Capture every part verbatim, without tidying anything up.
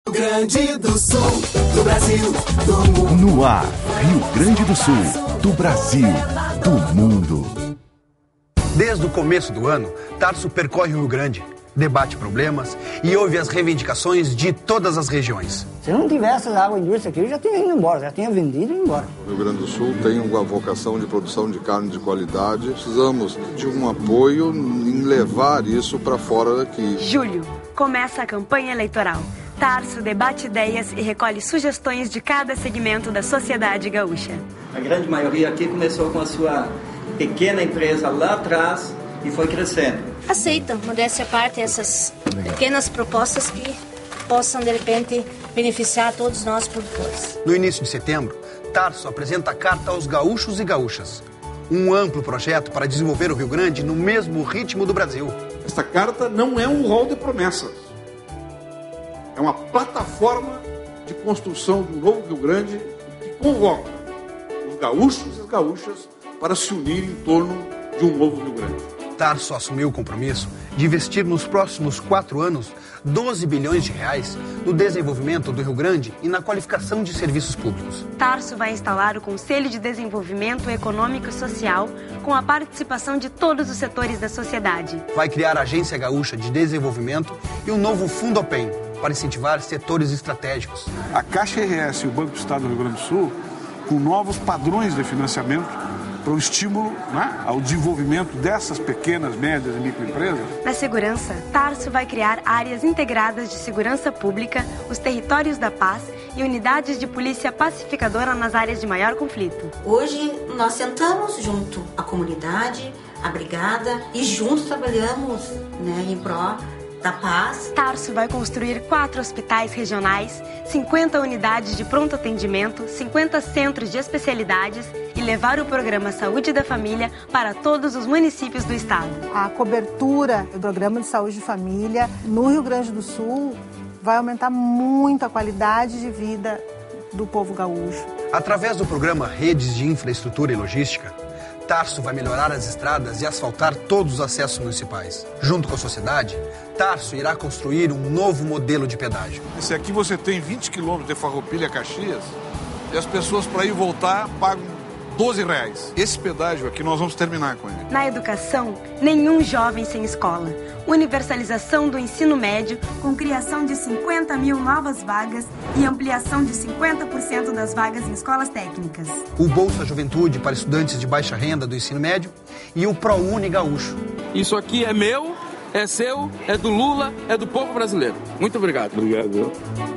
Rio Grande do Sul, do Brasil, do mundo. No ar, Rio Grande do Sul, do Brasil, do mundo. Desde o começo do ano, Tarso percorre o Rio Grande, debate problemas e ouve as reivindicações de todas as regiões. Se não tivesse água indústria aqui, eu já tinha ido embora, já tinha vendido e ido embora. O Rio Grande do Sul tem uma vocação de produção de carne de qualidade. Precisamos de um apoio em levar isso para fora daqui. Julho, começa a campanha eleitoral. Tarso debate ideias e recolhe sugestões de cada segmento da sociedade gaúcha. A grande maioria aqui começou com a sua pequena empresa lá atrás e foi crescendo. Aceitam, modéstia à parte, essas pequenas propostas que possam, de repente, beneficiar todos nós produtores. No início de setembro, Tarso apresenta a carta aos gaúchos e gaúchas. Um amplo projeto para desenvolver o Rio Grande no mesmo ritmo do Brasil. Esta carta não é um rol de promessas. É uma plataforma de construção de um novo Rio Grande que convoca os gaúchos e as gaúchas para se unir em torno de um novo Rio Grande. Tarso assumiu o compromisso de investir nos próximos quatro anos doze bilhões de reais no desenvolvimento do Rio Grande e na qualificação de serviços públicos. Tarso vai instalar o Conselho de Desenvolvimento Econômico e Social com a participação de todos os setores da sociedade. Vai criar a Agência Gaúcha de Desenvolvimento e um novo Fundopem para incentivar setores estratégicos. A Caixa R S e o Banco do Estado do Rio Grande do Sul, com novos padrões de financiamento para o estímulo, né, ao desenvolvimento dessas pequenas, médias e microempresas. Na segurança, Tarso vai criar áreas integradas de segurança pública, os territórios da paz e unidades de polícia pacificadora nas áreas de maior conflito. Hoje nós sentamos junto à comunidade, à brigada e juntos trabalhamos, né, em pró da paz. Tarso vai construir quatro hospitais regionais, cinquenta unidades de pronto atendimento, cinquenta centros de especialidades e levar o programa Saúde da Família para todos os municípios do estado. A cobertura do programa de saúde de família no Rio Grande do Sul vai aumentar muito a qualidade de vida do povo gaúcho. Através do programa Redes de Infraestrutura e Logística, Tarso vai melhorar as estradas e asfaltar todos os acessos municipais. Junto com a sociedade, Tarso irá construir um novo modelo de pedágio. Esse aqui você tem vinte quilômetros de Farroupilha a Caxias e as pessoas para ir e voltar pagam doze reais. Esse pedágio aqui nós vamos terminar com ele. Na educação, nenhum jovem sem escola. Universalização do ensino médio com criação de cinquenta mil novas vagas e ampliação de cinquenta por cento das vagas em escolas técnicas. O Bolsa Juventude para estudantes de baixa renda do ensino médio e o ProUni Gaúcho. Isso aqui é meu, é seu, é do Lula, é do povo brasileiro. Muito obrigado. Obrigado.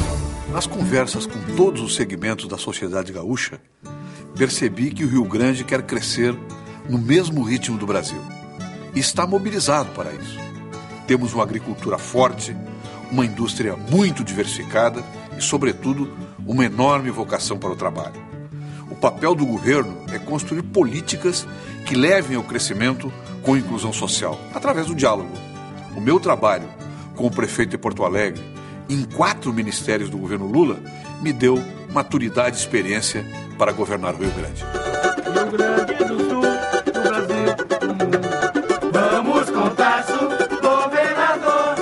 Nas conversas com todos os segmentos da sociedade gaúcha, percebi que o Rio Grande quer crescer no mesmo ritmo do Brasil e está mobilizado para isso. Temos uma agricultura forte, uma indústria muito diversificada e, sobretudo, uma enorme vocação para o trabalho. O papel do governo é construir políticas que levem ao crescimento com inclusão social, através do diálogo. O meu trabalho como prefeito de Porto Alegre, em quatro ministérios do governo Lula, me deu maturidade e experiência para governar o Rio Grande. Rio Grande do Sul, do Brasil, do mundo. Vamos com Tarso, governador.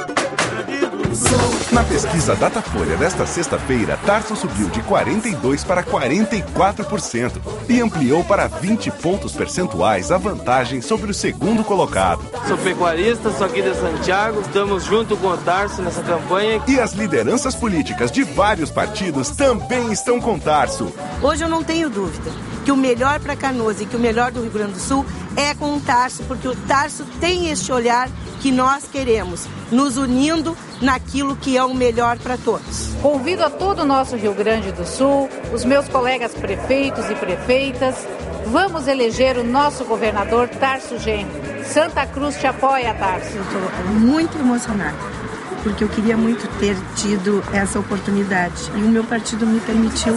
Na pesquisa Datafolha desta sexta-feira, Tarso subiu de quarenta e dois por cento para quarenta e quatro por cento e ampliou para vinte pontos percentuais a vantagem sobre o segundo colocado. Sou pecuarista, sou aqui de Santiago, estamos junto com o Tarso nessa campanha. E as lideranças políticas de vários partidos também estão com Tarso. Hoje eu não tenho dúvida que o melhor para Canoas e que o melhor do Rio Grande do Sul é com o Tarso, porque o Tarso tem este olhar que nós queremos, nos unindo naquilo que é o melhor para todos. Convido a todo o nosso Rio Grande do Sul, os meus colegas prefeitos e prefeitas, vamos eleger o nosso governador Tarso Genro. Santa Cruz te apoia, Tarso. Eu estou muito emocionada, porque eu queria muito ter tido essa oportunidade e o meu partido me permitiu.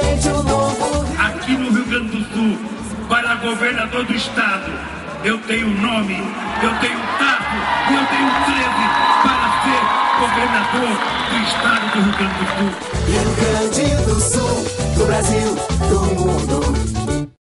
Aqui no Rio Grande do Sul, para governador do estado, eu tenho nome, eu tenho tato e eu tenho treze para ser governador do estado do Rio Grande do Sul. Rio Grande do Sul, do Brasil, do mundo.